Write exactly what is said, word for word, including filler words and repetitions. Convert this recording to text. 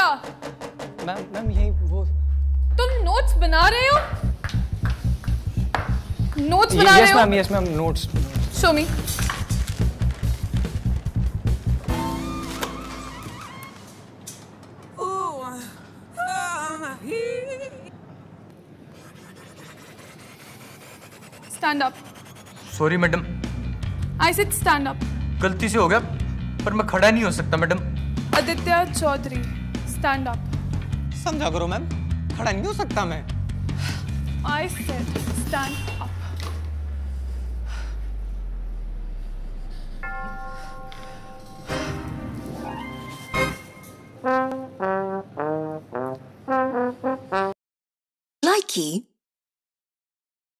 Ma'am ma'am यही वो तुम नोट्स बना रहे हो? नोट्स बना रहे हो? Yes ma'am, yes ma'am, notes. Show me. Stand up. Sorry madam. I said stand up. गलती से हो गया, पर मैं खड़ा नहीं हो सकता madam. Aditya Chaudhary, stand up. समझा करो मैम, खड़ा नहीं हो सकता मैं। I said stand up. Likey